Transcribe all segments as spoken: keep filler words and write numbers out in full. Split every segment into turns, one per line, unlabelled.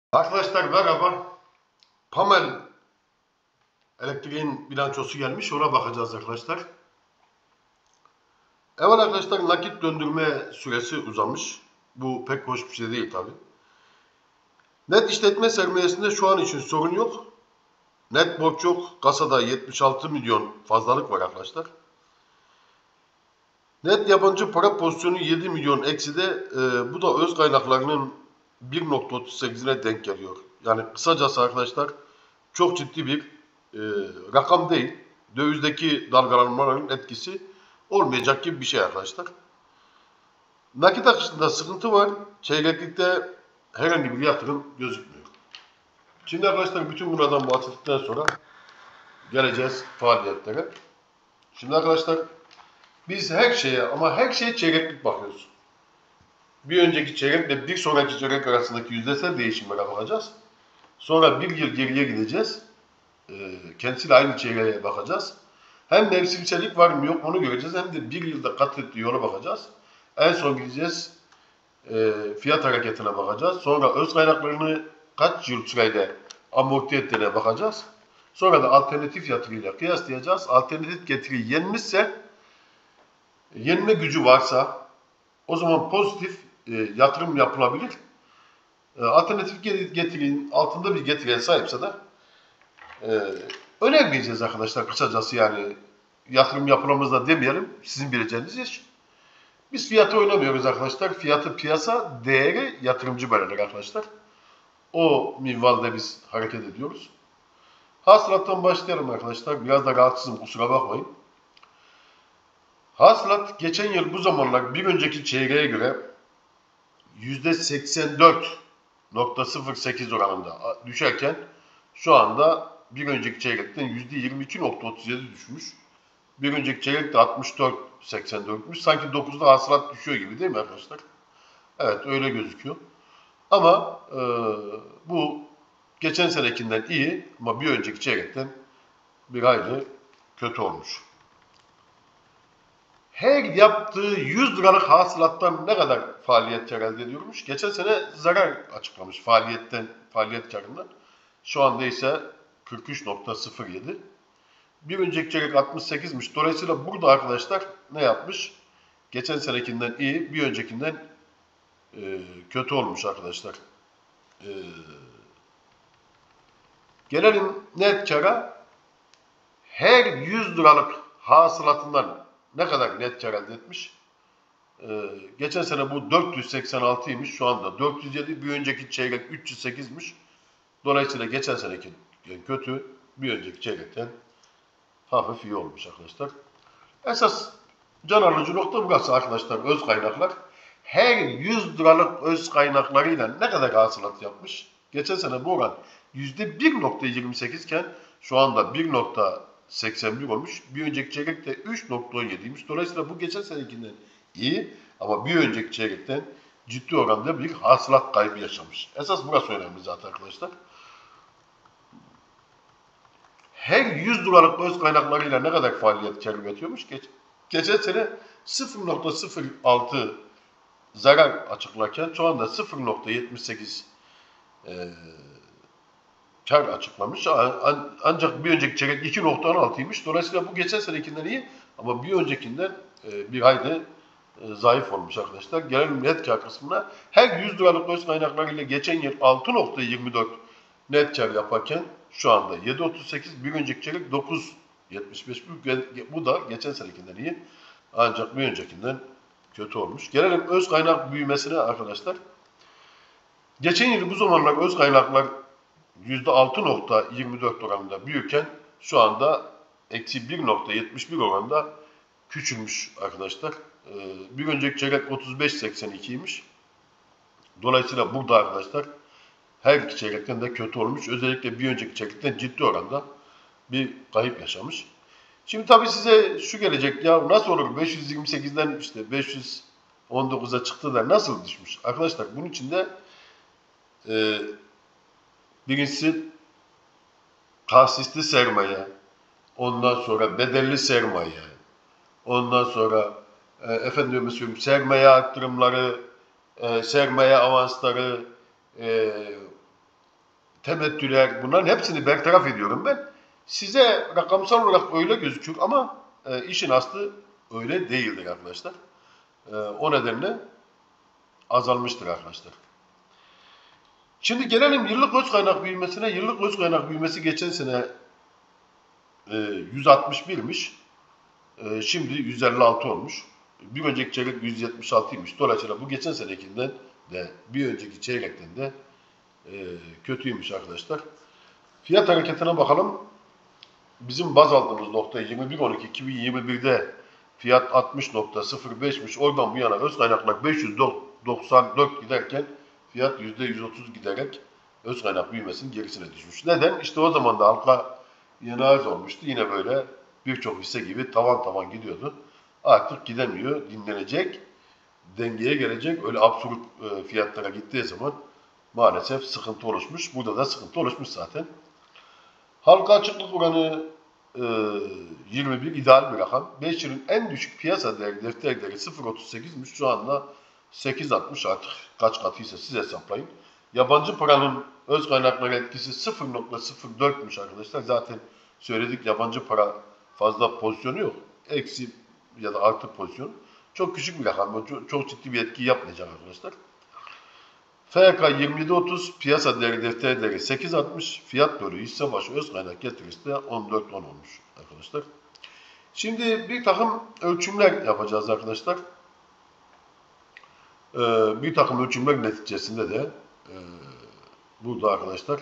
Arkadaşlar merhaba. Pamel elektriğin bilançosu gelmiş. Ona bakacağız arkadaşlar. Evet arkadaşlar, nakit döndürme süresi uzamış. Bu pek hoş bir şey değil tabi. Net işletme sermayesinde şu an için sorun yok. Net borç yok. Kasada yetmiş altı milyon fazlalık var arkadaşlar. Net yabancı para pozisyonu yedi milyon ekside. E, bu da öz kaynaklarının bir nokta otuz sekizine denk geliyor. Yani kısacası arkadaşlar çok ciddi bir e, rakam değil. Dövizdeki dalgalanmaların etkisi olmayacak gibi bir şey arkadaşlar. Nakit akışında sıkıntı var. Çeyreklikte herhangi bir yatırım gözükmüyor. Şimdi arkadaşlar bütün bunlardan bahsettikten sonra geleceğiz faaliyetlere. Şimdi arkadaşlar biz her şeye ama her şeye çeyreklik bakıyoruz. Bir önceki çeyrekle bir sonraki çeyrek arasındaki yüzdesel değişimlere bakacağız. Sonra bir yıl geriye gideceğiz. E, kendisiyle aynı çeyreğe bakacağız. Hem mevsimsellik var mı yok onu göreceğiz, hem de bir yılda kat ettiği yola bakacağız. En son gideceğiz, e, fiyat hareketine bakacağız. Sonra öz kaynaklarını kaç yıl süreyle amorti ettiğine bakacağız. Sonra da alternatif yatırıyla kıyaslayacağız. Alternatif getiri yenmişse, yenme gücü varsa o zaman pozitif e, yatırım yapılabilir. E, alternatif getirinin altında bir getiriye sahipse de e, önermeyeceğiz arkadaşlar, kısacası yani yatırım yapılamaz da demeyelim, sizin bileceğiniz iş. Biz fiyatı oynamıyoruz arkadaşlar. Fiyatı piyasa değeri yatırımcı belirler arkadaşlar. O minvalde biz hareket ediyoruz. Hasılattan başlayalım arkadaşlar. Biraz da rahatsızım, kusura bakmayın. Hasılat geçen yıl bu zamanlar bir önceki çeyreğe göre yüzde seksen dört nokta sıfır sekiz oranında düşerken şu anda bir önceki çeyrekten yüzde yirmi iki nokta otuz yedi düşmüş. Bir önceki çeyrekte altmış dört nokta seksen dörtmüş. Sanki dokuzda hasılat düşüyor gibi değil mi arkadaşlar? Evet, öyle gözüküyor. Ama e, bu geçen senekinden iyi ama bir önceki çeyrekten bir hayli kötü olmuş. Her yaptığı yüz liralık hasılattan ne kadar faaliyet kar elde ediyormuş? Geçen sene zarar açıklamış faaliyetten, faaliyet karından. Şu anda ise kırk üç nokta sıfır yedi. Bir önceki çeyrek altmış sekizmiş. Dolayısıyla burada arkadaşlar ne yapmış? Geçen senekinden iyi, bir öncekinden e, kötü olmuş arkadaşlar. E, gelelim net kara. Her yüz liralık hasılatından ne kadar net kar elde etmiş? Ee, geçen sene bu dört yüz seksen altıymış, şu anda dört yüz yedi, bir önceki çeyrek üç yüz sekizmiş. Dolayısıyla geçen seneki kötü, bir önceki çeyrekten hafif iyi olmuş arkadaşlar. Esas can alıcı nokta burası arkadaşlar, öz kaynaklar. Her yüz liralık öz kaynaklarıyla ne kadar hasılat yapmış? Geçen sene bu oran yüzde bir nokta yirmi sekiz iken şu anda bir nokta seksen bir olmuş. Bir önceki çeyrekte üç nokta on yediymiş. Dolayısıyla bu geçen senekinden iyi ama bir önceki çeyrekten ciddi oranda bir hasılat kaybı yaşamış. Esas burası önemli zaten arkadaşlar. Her yüz dolarlık öz kaynaklarıyla ne kadar faaliyet kar üretiyormuş? Geç, geçen sene sıfır nokta sıfır altı zarar açıklarken şu anda sıfır nokta yetmiş sekiz e, kar açıklamış. An, ancak bir önceki çeyrek iki nokta on altıymış. Dolayısıyla bu geçen senekinden iyi ama bir öncekinden e, bir hayli e, zayıf olmuş arkadaşlar. Gelelim net kar kısmına. Her yüz liralık öz kaynaklarıyla geçen yıl altı nokta yirmi dört net kar yaparken şu anda yedi nokta otuz sekiz, bir önceki çeyrek dokuz nokta yetmiş beş. Bu da geçen senekinden iyi. Ancak bir öncekinden kötü olmuş. Gelelim öz kaynak büyümesine arkadaşlar. Geçen yıl bu zamanlar öz kaynaklar yüzde altı nokta yirmi dört oranında büyürken şu anda eksi bir nokta yetmiş bir oranında küçülmüş arkadaşlar. Ee, bir önceki çeyrek otuz beş nokta seksen ikiymiş. Dolayısıyla burada arkadaşlar her iki çeyrekten de kötü olmuş. Özellikle bir önceki çeyrekten ciddi oranda bir kayıp yaşamış. Şimdi tabii size şu gelecek, ya nasıl olur beş yüz yirmi sekizden işte beş yüz on dokuza çıktı da nasıl düşmüş? Arkadaşlar bunun içinde e, birincisi tahsisli sermaye, ondan sonra bedelli sermaye, ondan sonra e, efendim söyleyeyim sermaye arttırımları, e, sermaye avansları, e, temettüler, bunların hepsini bertaraf ediyorum ben. Size rakamsal olarak öyle gözükür ama e, işin aslı öyle değildir arkadaşlar. E, o nedenle azalmıştır arkadaşlar. Şimdi gelelim yıllık öz kaynak büyümesine. Yıllık öz kaynak büyümesi geçen sene e, yüz altmış birmiş. E, şimdi yüz elli altı olmuş. Bir önceki çeyrek yüz yetmiş altıymış. Dolayısıyla bu geçen senekinden de bir önceki çeyrekten de e, kötüymüş arkadaşlar. Fiyat hareketine bakalım. Bizim baz aldığımız nokta yirmi bir on iki iki bin yirmi bir'de fiyat altmış nokta sıfır beş'miş. Oradan bu yana öz kaynaklar beş yüz doksan dört giderken fiyat yüzde yüz otuz giderek öz kaynak büyümesinin gerisine düşmüş. Neden? İşte o zaman da halka yeni arz olmuştu. Yine böyle birçok hisse gibi tavan tavan gidiyordu. Artık gidemiyor, dinlenecek, dengeye gelecek. Öyle absürt e, fiyatlara gittiği zaman maalesef sıkıntı oluşmuş. Burada da sıkıntı oluşmuş zaten. Halka açıklık oranı e, yirmi bir ideal bir rakam. beş yılın en düşük piyasa değeri, defter değeri sıfır virgül otuz sekiz'miş. Şu anda sekiz virgül altmış, artık kaç katıysa siz hesaplayın. Yabancı paranın öz kaynaklara etkisi sıfır virgül sıfır dört'müş arkadaşlar. Zaten söyledik, yabancı para fazla pozisyonu yok. Eksi ya da artı pozisyon. Çok küçük bir rakam. Çok, çok ciddi bir etki yapmayacak arkadaşlar. F K yirmi yedi otuz, piyasa değeri, defter değeri sekiz virgül altmış, fiyat bölü hisse başı öz kaynak getirisi de on dört virgül on olmuş arkadaşlar. Şimdi bir takım ölçümler yapacağız arkadaşlar. Ee, bir takım ölçümler neticesinde de e, burada arkadaşlar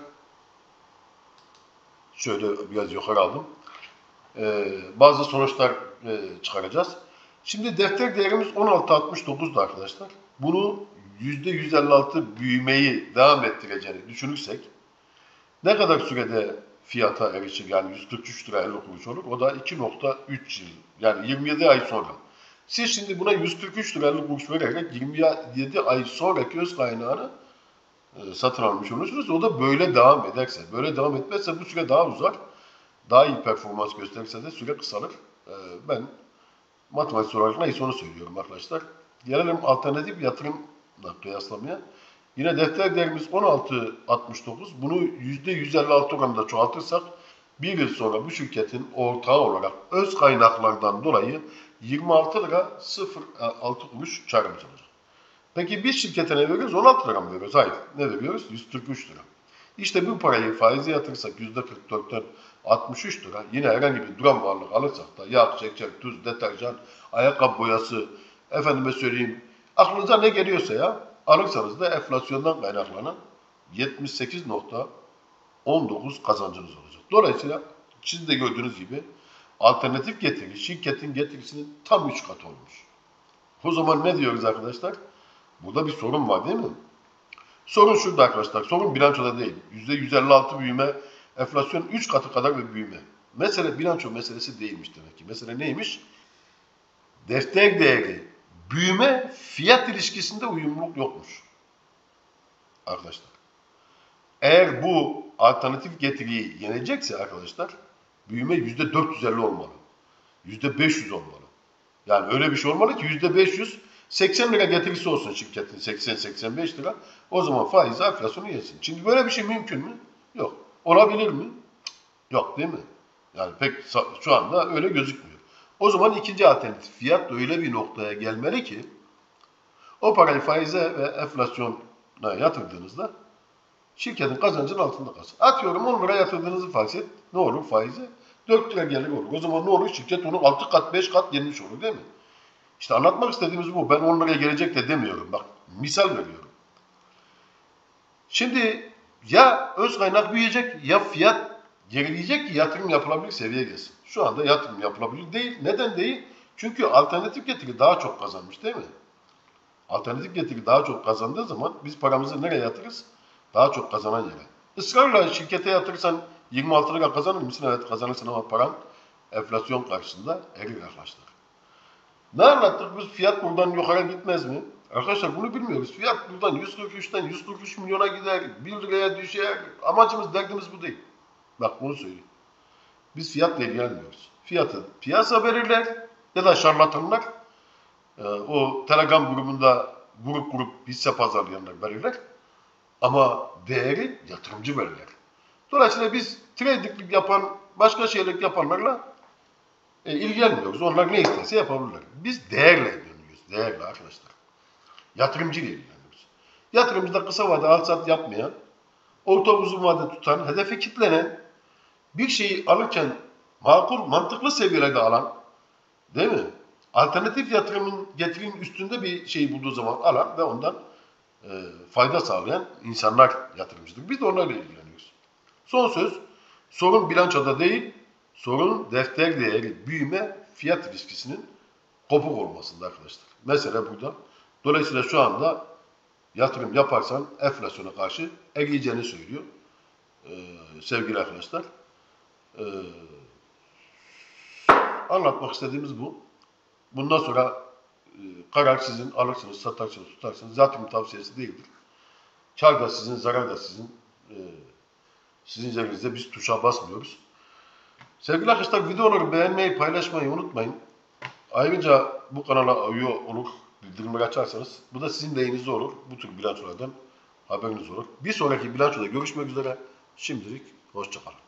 şöyle biraz yukarı aldım. Ee, bazı sonuçlar e, çıkaracağız. Şimdi defter değerimiz on altı virgül altmış dokuz'du arkadaşlar. Bunu yüzde yüz elli altı büyümeyi devam ettireceğini düşünürsek ne kadar sürede fiyata erişir? Yani yüz kırk üç lira elli kuruş olur. O da iki nokta üç yıl. Yani yirmi yedi ay sonra. Siz şimdi buna yüz kırk üç lira elli kuruş vererek yirmi yedi ay sonraki öz kaynağını e, satın almış olursunuz. O da böyle devam ederse, böyle devam etmezse bu süre daha uzar. Daha iyi performans gösterirse de süre kısalır. E, ben matematik olarak neyse onu söylüyorum arkadaşlar. Gelelim alternatif yatırımla kıyaslamaya. Yine defter değerimiz on altı virgül altmış dokuz. Bunu yüzde yüz elli altı oranında çoğaltırsak bir yıl sonra bu şirketin ortağı olarak öz kaynaklardan dolayı yirmi altı lira sıfır altı kuruş karımız olacak. Peki biz şirkete ne veriyoruz? on altı lira mı veriyoruz? Hayır. Ne veriyoruz? yüz kırk üç lira. İşte bu parayı faize yatırırsak yüzde kırk dört'ten altmış üç lira, yine herhangi bir duran varlık alırsak da yağ, şeker, tuz, deterjan, ayakkabı boyası, efendime söyleyeyim, aklınıza ne geliyorsa ya, alırsanız da enflasyondan kaynaklanan yetmiş sekiz nokta on dokuz kazancınız olacak. Dolayısıyla siz de gördüğünüz gibi alternatif getiri, şirketin getirisinin tam üç katı olmuş. O zaman ne diyoruz arkadaşlar? Burada bir sorun var değil mi? Sorun şurada arkadaşlar. Sorun bilançoda değil. yüzde yüz elli altı büyüme, enflasyon üç katı kadar bir büyüme. Mesele bilanço meselesi değilmiş demek ki. Mesele neymiş? Defter değeri, büyüme, fiyat ilişkisinde uyumluluk yokmuş. Arkadaşlar. Eğer bu alternatif getiriyi yenecekse arkadaşlar, büyüme yüzde dört yüz elli olmalı. yüzde beş yüz olmalı. Yani öyle bir şey olmalı ki yüzde beş yüz, seksen lira getirisi olsun şirketin, seksen seksen beş lira. O zaman faiz enflasyonu yesin. Şimdi böyle bir şey mümkün mü? Yok. Olabilir mi? Yok değil mi? Yani pek şu anda öyle gözükmüyor. O zaman ikinci alternatif, fiyat da öyle bir noktaya gelmeli ki o parayı faize ve enflasyona yatırdığınızda şirketin kazancının altında kalsın. Atıyorum on lira yatırdığınızı farz et. Ne olur faize? dört lira gelir olur. O zaman ne olur? Şirket onu altı kat, beş kat yenmiş olur değil mi? İşte anlatmak istediğimiz bu. Ben on liraya gelecek de demiyorum. Bak misal veriyorum. Şimdi ya öz kaynak büyüyecek ya fiyat gerileyecek ki yatırım yapılabilir seviyeye gelsin. Şu anda yatırım yapılabilir değil. Neden değil? Çünkü alternatif getiri daha çok kazanmış değil mi? Alternatif getiri daha çok kazandığı zaman biz paramızı nereye yatırırız? Daha çok kazanan yere. Israrla şirkete yatırırsan yirmi altı lira kazanır mısın? Evet kazanırsın ama paran enflasyon karşısında erir arkadaşlar. Ne anlattık? Biz fiyat buradan yukarı gitmez mi? Arkadaşlar bunu bilmiyoruz. Fiyat buradan yüz kırk üç'ten yüz kırk üç milyona gider, bir liraya düşer. Amacımız, derdimiz bu değil. Bak bunu söyleyeyim. Biz fiyatla ilgilenmiyoruz. Fiyatı piyasa belirler ya da şarlatanlar, o Telegram grubunda grup grup hisse pazarlayanlar belirler. Ama değeri yatırımcı belirler. Dolayısıyla biz tradinglik yapan, başka şeyler yapanlarla e, ilgilenmiyoruz. Onlar ne isterse yapabilirler. Biz değerle ilgileniyoruz. Değerle arkadaşlar. Yatırımcı ile ilgileniyoruz. Yatırımcı da kısa vade al sat yapmayan, orta uzun vade tutan, hedefe kitlenen, bir şeyi alırken makul, mantıklı seviyelerde alan, değil mi? Alternatif yatırımın getirinin üstünde bir şeyi bulduğu zaman alan ve ondan e, fayda sağlayan insanlar yatırımcıdır. Biz de onlarla ilgileniyoruz. Son söz, sorun bilançoda değil, sorun defter değeri, büyüme, fiyat riskisinin kopuk olmasında arkadaşlar. Mesele burada. Dolayısıyla şu anda yatırım yaparsan enflasyona karşı eriyeceğini söylüyor ee, sevgili arkadaşlar. Ee, anlatmak istediğimiz bu. Bundan sonra e, karar sizin, alırsınız, satarsınız, tutarsınız. Yatırım tavsiyesi değildir. Kar da sizin, zarar da sizin. Ee, sizin üzerinizde biz tuşa basmıyoruz. Sevgili arkadaşlar, videoları beğenmeyi, paylaşmayı unutmayın. Ayrıca bu kanala üye olur, bildirimleri açarsanız bu da sizin lehinize olur. Bu tür bilançolardan haberiniz olur. Bir sonraki bilançoda görüşmek üzere. Şimdilik hoşça kalın.